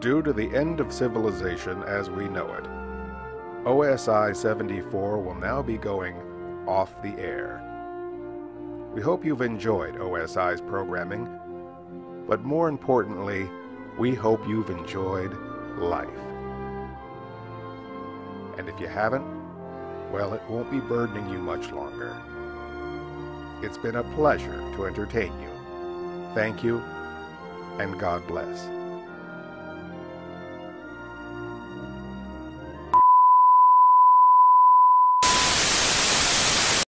Due to the end of civilization as we know it, OSI-74 will now be going off the air. We hope you've enjoyed OSI's programming, but more importantly, we hope you've enjoyed life. And if you haven't, well, it won't be burdening you much longer. It's been a pleasure to entertain you. Thank you, and God bless.